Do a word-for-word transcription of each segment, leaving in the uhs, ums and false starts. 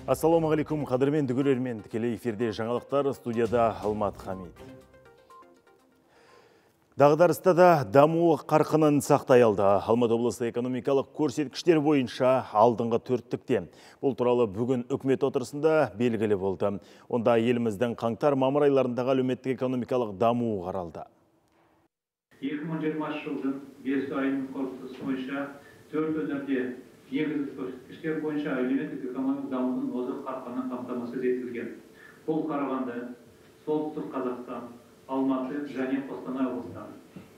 Ассалаумағалейкум, қадірменді көрермен, тікелей эфирде жаңалықтар, студияда Алмат Хамид. Дағдарыста да даму қарқынын сақтай алды. Алматы облысы экономикалық көрсеткіштер бойынша алдыңғы төрттікте. Бұл туралы бүгін үкімет отырысында белгілі болды. Онда еліміздің қаңтар-мамыр айларындағы әлеуметтік экономикалық даму қаралды. екі мың жиырмасыншы жылдың бес айының қорытындысы бойынша төрт өңірде негізгі көрсеткіштер бойынша әлеуметтік экономикалық дамудың озық қарқыны қамтамасыз етілген. Бұл Қарағанды, Солтүстік Қазақстан, Алматы және Қостанай облыстары.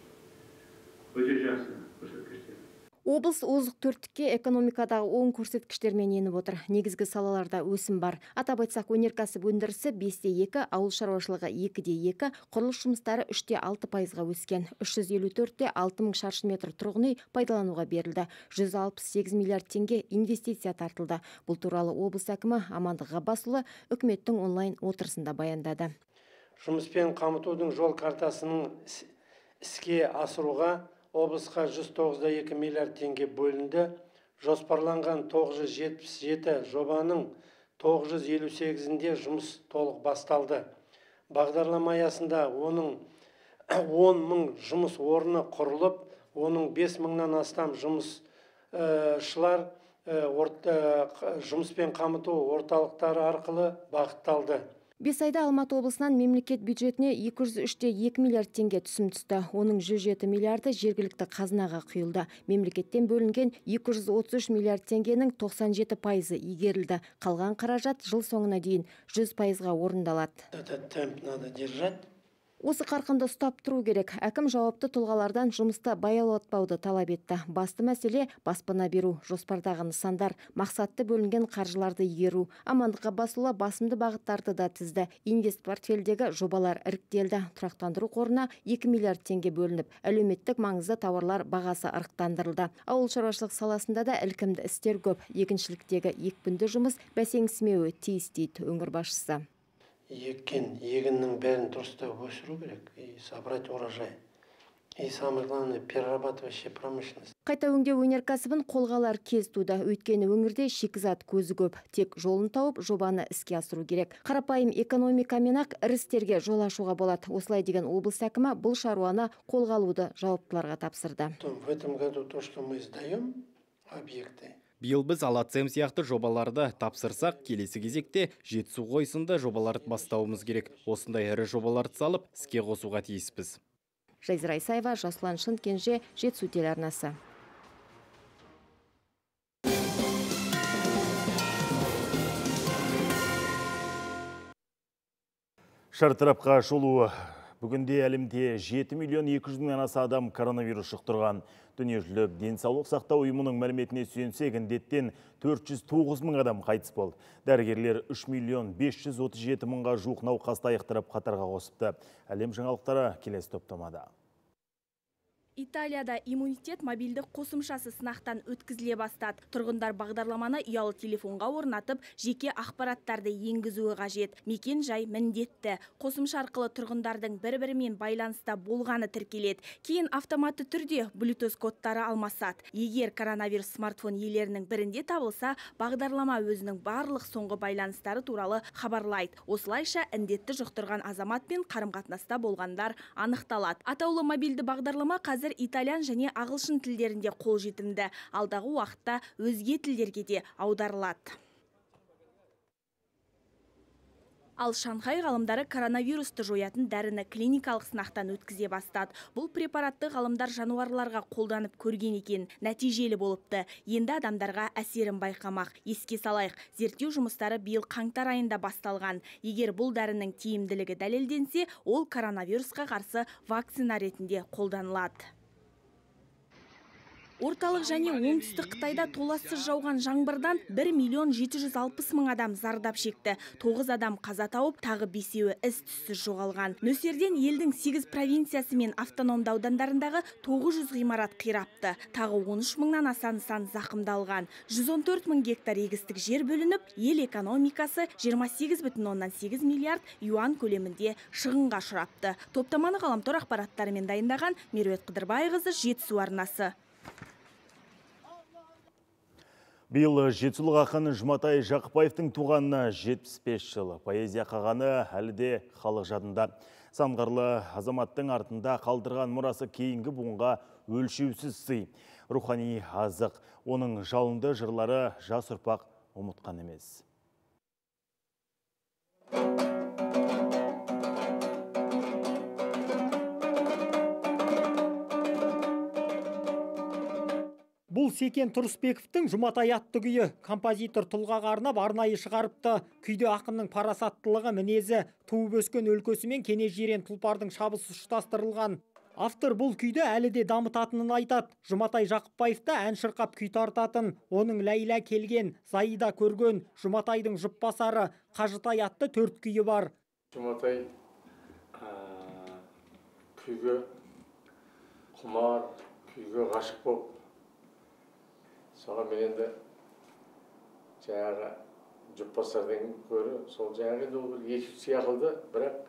Өте жақсы көрсеткіштер. Облыс озық төрттікке экономикадағы оң көрсеткіштермен еніп отыр. Негізгі салаларда өсім бар. Атап айтсақ, өнеркәсіп өндірісі бесте екі, ауыл шаруашылығы екіде екі, құрылыс жұмыстары үште алты пайызға өскен. үш жүз елу төртте алты мың шаршы метр тұрғын үй пайдалануға берілді. жүз алпыс сегіз миллиард теңге инвестиция тартылды. Бұл туралы облыс әкімі Амандық Ғаббасұлы үкіметтің онлайн отырысында баяндады. Жұмыспен қамтудың жол картасының іске асыруға облысқа жүз тоғыз да екі миллиард теңге бөлінді. Жоспарланған тоғыз жүз жетпіс жеті жобаның тоғыз жүз елу сегізінде жұмыс толық басталды. Бағдарлама аясында оның он мың жұмыс орны құрылып, оның бес мыңнан астам жұмысшылар жұмыспен қамту орталықтары арқылы бағытталды. Бес айда Алматы облысынан мемлекет бюджетіне екі жүз үште екі миллиард теңге түсім түсті. Оның жүз жеті миллиарды жергілікті қазынаға құйылды. Мемлекеттен бөлінген екі жүз отыз үш миллиард теңгенің тоқсан жеті пайызы игерілді. Қалған қаражат жыл соңына дейін жүз пайызға орындалады. Этот темп надо держать. Осы қарқынды ұстап тұру керек. Әкім жауапты тұлғалардан жұмыста баяулатпауды талап етті. Басты мәселе баспана беру, жоспардағы нысандар, мақсатты бөлінген қаржыларды игеру. Амандық Ғаббасұлы басымды бағыттарды да тізді. Инвест портфельдегі жобалар іріктелді. Тұрақтандыру қорына екі миллиард теңге бөлініп, әлеуметтік маңызды тауарлар бағасы ырықтандырылды. Ауыл шаруашылық саласында да ілкімді істер көп. Егіншіліктегі екпінді жұмыс бәсеңсімеуі тиіс дейді өңір басшысы. Еккен егіннің бәрін дұрыстап өсіру керек и собрать урожай. И самое главное, перерабатывающая промышленность. Қайта өңдеу өнеркәсібін қолға алар кез туды. Өйткені өңірде шикізат көзі көп. Тек жолын тауып, жобаны іске асыру керек. Қарапайым экономикамен ақ ірі істерге жол ашуға болады. Осылай деген облыс әкімі бұл шаруаны қолға алуды жауаптыларға тапсырды. В этом году то, что мы сдаем объекты, биыл біз Алацем сияқты жобаларды тапсырсақ, келесі кезекте Жетісу қойсында жобаларды бастауымыз керек. Осындай ірі жобаларды салып, іске қосуға тиіспіз. Жайзира Исаева, Жасұлан Шынкенже, Жетісу телеарнасы. Шартарапқа шолуы. Бүгінде әлемде жеті миллион екі жүз мыңнан аса адам коронавирус жұқтырған. Дүниежүзілік денсаулық сақтау ұйымының мәліметіне сүйенсек, індеттен төрт жүз тоғыз мың адам қайтыс болды. Дәрігерлер үш миллион бес жүз отыз жеті мыңға жуық науқасты айықтырып қатарға қосыпты. Әлем жаңалықтары келесі топтамада. Италияда иммунитет мобильді қосымшасы сынақтан өткізіле бастады. Тұрғындар бағдарламаны ұялы телефонға орнатып, жеке ақпараттарды енгізуі қажет. Мекен жай міндетті. Қосымша арқылы тұрғындардың бір-бірімен байланыста болғаны тіркеледі. Кейін автоматты түрде Bluetooth кодтары алмасады. Егер коронавирус смартфон иелерінің бірінде табылса, бағдарлама өзінің барлық соңғы байланыстары туралы хабарлайды. Осылайша індетті жұқтырған азаматпен қарым-қатынаста болғандар анықталады. Атаулы мобильді бағдарлама қазір итальян және ағылшын тілдерінде қолжетімді. Алдағы уақытта өзге тілдерге де аударылады. Ал Шанхай ғалымдары коронавирусты жоятын дәріні клиникалық сынақтан өткізе бастады. Бұл препаратты ғалымдар жануарларға қолданып көрген екен, нәтижелі болыпты. Енді адамдарға әсерін байқамақ. Еске салайық, зерттеу жұмыстары биыл қаңтар айында басталған. Егер бұл дәрінің тиімділігі дәлелденсе, ол коронавирусқа қарсы вакцина ретінде қолданылады. Орталық және оңтүстік Қытайда толассыз жауған жаңбырдан бір миллион жеті жүз алпыс мың адам зардап шекті. тоғыз адам қаза тауып, тағы бесеуі із-түссіз жоғалған. Нөсерден елдің сегіз провинциясы мен автономды аудандарындағы тоғыз жүз ғимарат қирапты. Тағы он үш мыңнан аса нысан зақымдалған. жүз он төрт мың гектар егістік жер бөлініп, ел экономикасы жиырма сегіз бүтін оннан сегіз миллиард юан көлемінде шығынға ұшырапты. Топтаманы ғаламтор ақпараттарымен дайындаған Меруерт Қыдырбайқызы, Жетісу арнасы. Биыл жетісулық ақын Жұматай Жақыпбаевтың туғанына жетпіс бес жыл. Поэзия қағаны әлі де халық жадында. Самғарлы азаматтың артында қалдырған мұрасы кейінгі буынға өлшеусіз сый. Рухани азық. Оның жалынды жырлары жас ұрпақ ұмытқан емес. Бұл Секен Тұрысбековтің Жұматай атты күйі. Композитор тұлғаға арнап арнайы шығарыпты. Күйде ақынның парасаттылығы, мінезі, туып өскен өлкөсі мен кене жирен тұлпардың шабысы ұштастырылған. Автор бұл күйді әлі де дамытатынын айтады. Жұматай Жақыпбаевта ән шырқап күй тартатын, оның Ләйла келген, Заида көрген, Жұматайдың жұпбасары, Қажытай атты төрт күйі бар. Жұматай күйге құмар, күйге ғашық болып, соған мен енді жаңағы жұпбасардан көрі, сол жаңағы енді ол екі сияқылды, бірақ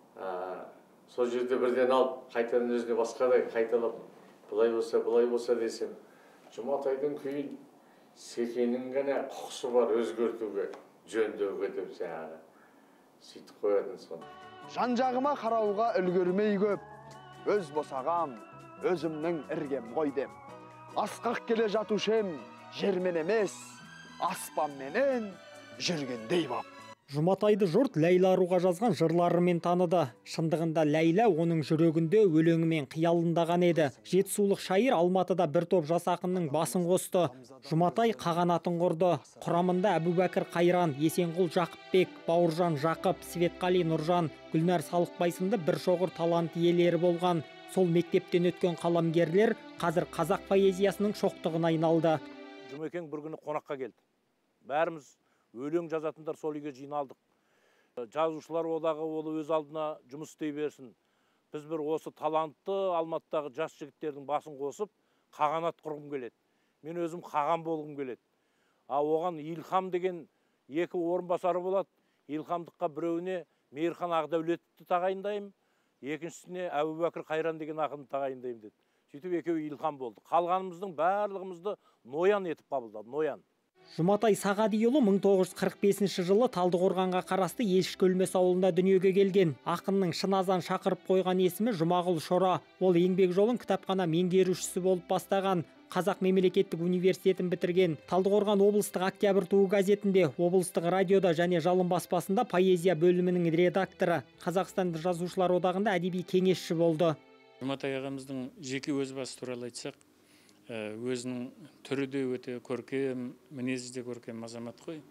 сол жерде бірден алып, қайтадан өзіне басқадай қайталап, бұлай болса, бұлай болса десем, Жұматайдың күйін Секеннің ғана құқысы бар өзгертуге, жөндеуге деп жаңағы сөйтіп қоятын соны. Жан-жағыма қарауға үлгермей көп, өз босағам, өзімнің іргем ғой деп. Асқақ келе жатушем, жермен емес, аспанменен жүргендей боп. Жұматайды жұрт Ләйла аруға жазған жырларымен таныды. Шындығында Ләйла оның жүрегінде өлеңімен қиялындаған еді. Жетісулық шайыр Алматыда бір топ жас ақынның басын қосты. Жұматай қағанатын құрды. Құрамында Әбубәкір Қайран, Есенғұл Жақыпбек, Бауыржан Жақып, Светқали Нұржан, Гүлнәр Салықбай сынды бір шоғыр талант иелері болған. Сол мектептен өткен қаламгерлер қазір қазақ поэзиясының шоқтығына айналды. Жұмекен бір күні қонаққа келді. Бәріміз өлең жазатындар сол үйге жиналдық. Жазушылар одағы ол өз алдына жұмыс істей берсін. Біз бір осы талантты Алматыдағы жас жігіттердің басын қосып, қағанат құрғым келеді. Мен өзім қаған болғым келеді. А оған Илхам деген екі орынбасары болады. Илхамдыққа біреуіне Мейірхан Ағдәулетті тағайындаймын, екіншісіне Әбубәкір Қайран деген ақынды тағайындаймын деді. Сөйтіп екеуі Илхам болды. Қалғанымыздың барлығымызды Ноян етіп қабылдады, Ноян. Жұматай Сағадиұлы мың тоғыз жүз қырық бесінші жылы Талдықорғанға қарасты Ешкөлмес ауылында дүниеге келген. Ақынның Шыназан шақырып қойған есімі Жұмағұл Шора. Ол еңбек жолын кітапхана меңгерушісі болып бастаған. Қазақ мемлекеттік университетін бітірген. Талдықорған облыстық Октябрь туы газетінде, облыстық радиода және Жалын баспасында поэзия бөлімінің редакторы. Қазақстан жазушылар одағында әдеби кеңесші болды. Жұматай ағамыздың жеке өз басы туралы айтсақ, өзінің түрі де өте көркем, мінезі де көркем азамат қой.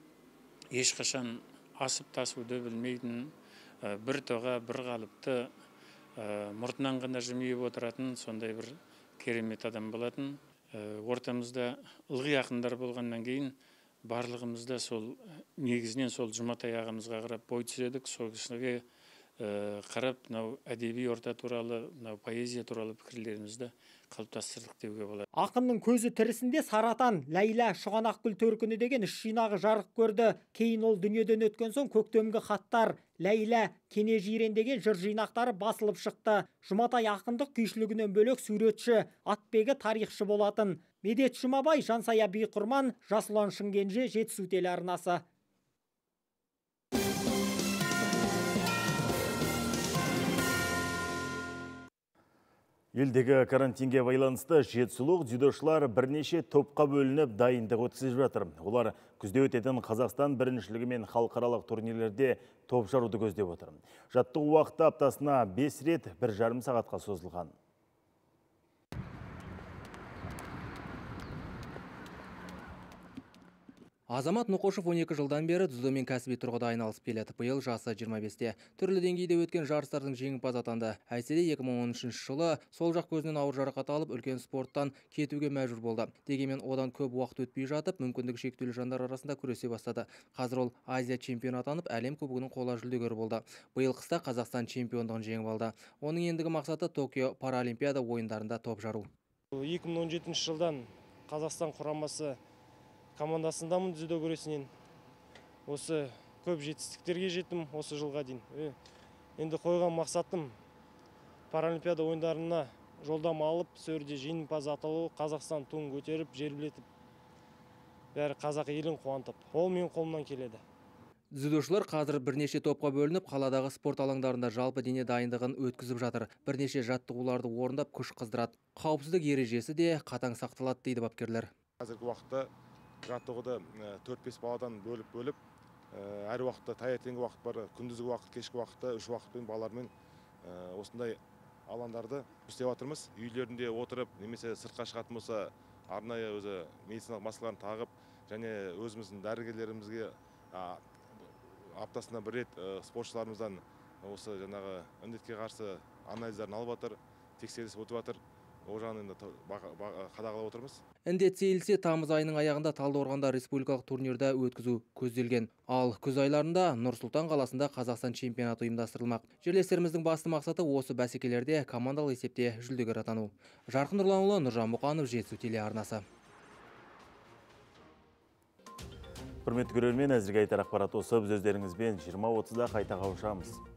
Ешқашан асып тасуды білмейтін, бір тоға, бір қалыпты, мұртынан ғана жымиып отыратын, сондай бір керемет адам болатын. Ортамызда ылғи ақындар болғаннан кейін барлығымызда сол негізінен сол Жұматай ағамызға қарап бой түзедік. Сол кісіге қарап, мынау әдеби орта туралы, мынау поэзия туралы пікірлерімізді қалыптастырдық деуге болады. Ақынның көзі тірісінде Саратан, Ләйла, Шұғанақгүл төркіні деген үш жинағы жарық көрді. Кейін ол дүниеден өткен соң Көктемгі хаттар, Ләйла, Кене жирен деген жыр жинақтары басылып шықты. Жұматай ақындық күйшілігінен бөлек суретші, атбегі тарихшы болатын. Медет Жұмабай, Жансая Биқұрман, Жасұлан Шымкенже, Жетісу телеарнасы. Елдегі карантинге байланысты жетісулық дзюдошылар бірнеше топқа бөлініп дайындық өткізіп жатыр. Олар күзде өтетін Қазақстан біріншілігі мен халықаралық турнирлерде топ жаруды көздеп отыр. Жаттығу уақыты аптасына бес рет бір жарым сағатқа созылған. Азамат Нұқошев он екі жылдан бері дзюдомен кәсіби тұрғыда айналысып келеді. Биыл жасы жиырма бесте. Түрлі деңгейде өткен жарыстардың жеңімпазы атанды. Әйтсе де екі мың он үшінші жылы сол жақ көзінен ауыр жарақат алып, үлкен спорттан кетуге мәжбүр болды. Дегенмен одан көп уақыт өтпей жатып, мүмкіндігі шектеулі жандар арасында күресе бастады. Қазір ол Азия чемпионы атанып, әлем кубогының қола жүлдегері болды. Биыл қыста Қазақстан чемпиондығын жеңіп алды. Оның ендігі мақсаты Токио Паралимпиада ойындарында топ жару. екі мың он жетінші жылдан Қазақстан құрамасы командасындамын дзюдо күресінен. Осы көп жетістіктерге жеттім осы жылға дейін. Енді қойған мақсатым Паралимпиада ойындарына жолдама алып, сөрде жеңімпаз аталу, Қазақстан туын көтеріп, жергілетіп бәрі қазақ елін қуантып, ол менің қолымнан келеді. Дзюдошылар қазір бірнеше топқа бөлініп, қаладағы спорт алаңдарында жалпы дене дайындығын өткізіп жатыр. Бірнеше жаттығуларды орындап күш қыздырады. Қауіпсіздік ережесі де қатаң сақталады дейді бапкерлер. Қазіргі уақытта жаттығуды төрт-бес баладан бөліп-бөліп, әр уақытта таңертеңгі уақыт бар, күндізгі уақыт, кешкі уақытта үш уақытпен балалармен осындай алаңдарды істеп жатырмыз. Үйлерінде отырып, немесе сыртқа шығатын болса, арнайы өзі медициналық маскаларын тағып, және өзіміздің дәрігерлерімізге аптасына бір рет спортшыларымыздан осы жаңағы індетке қарсы анализдерін алып жатыр, тексеріс өтіп жатыр. Ол жағын енді қадағалап отырмыз. Індет сейілсе, тамыз айының аяғында Талдықорғанда республикалық турнирді өткізу көзделген. Ал күз айларында Нұр-Сұлтан қаласында Қазақстан чемпионаты ұйымдастырылмақ. Жерлестеріміздің басты мақсаты осы бәсекелерде командалық есепте жүлдегер атану. Жарқын Нұрланұлы, Нұржан Мұқанов, Жетісу телеарнасы. Құрметті көрермен, әзірге айтар ақпарат осы. Біз өздеріңізбен жиырма отызда қайта қауышамыз.